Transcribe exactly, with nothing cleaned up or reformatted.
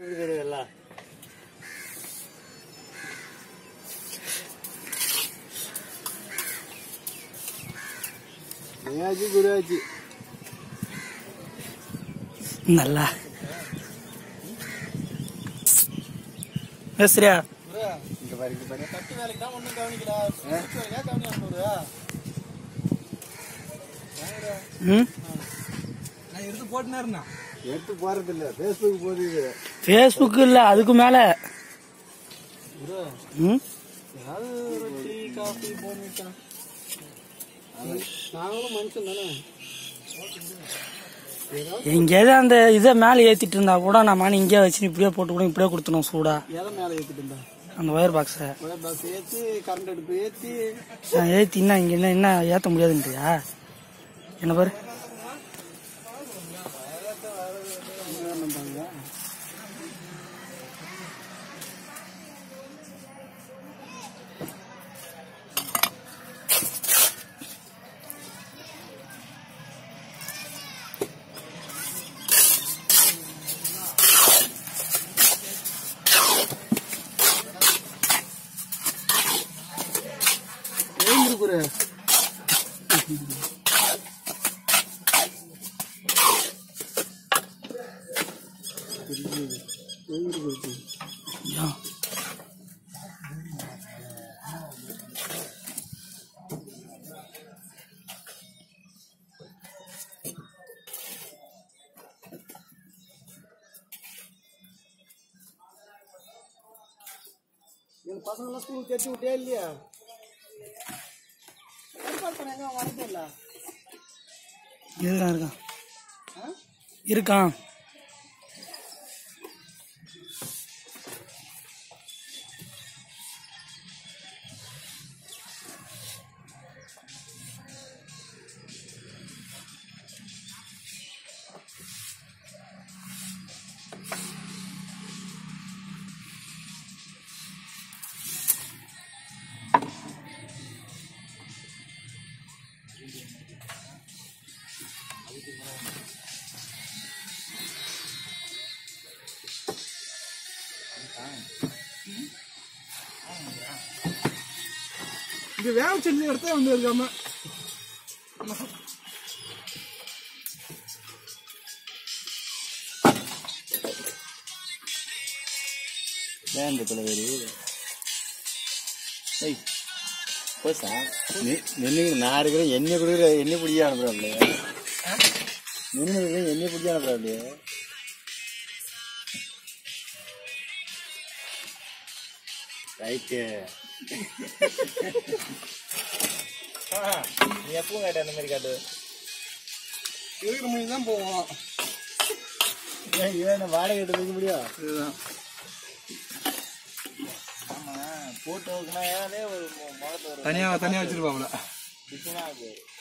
நல்லா பேசுறியா? பேஸ்புக் இல்ல அதுக்கு மேல எங்கேயாவது அந்த இதை மேல ஏத்திட்டு இருந்தா கூட நம்ம இங்கே வச்சு இப்படியே போட்டு கூட இப்படியே கொடுத்தணும் சூடா. அந்த ஒயர் பாக்ஸ ஏத்தி என்ன இங்க என்ன என்ன ஏத்த முடியாதுன்றியா? என்ன பாரு பசங்க ஸ்கூல் தேர்ச்சி விட்டே இல்லையா? இருக்கான் இருக்கான் இது வேக செஞ்சு எடுத்தா வந்து இருக்காம வேண்ட தலைவரி நின்று நான் இருக்கிறேன் எண்ணெய் கொடுக்குற எண்ணெய் பிடிக்க அனுப்புறாப்லையே நின்று இருக்கிறேன் எண்ணெய் பிடிக்க அனுப்புறாப்லையே ரைட்டு நீ எப்பவும் காட்டு அந்த மாதிரி காட்டு இருக்கிற மணி தான் போவோம். ஏன் வாடகை எடுத்து வைக்க முடியும்? இதுதான் ஆமா போட்டு வைக்கணும். தனியா தனியா வச்சிருப்பாங்களா?